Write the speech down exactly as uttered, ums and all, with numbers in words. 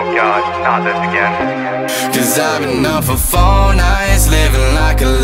God, not this again. Cause I've been up for four nights, living like a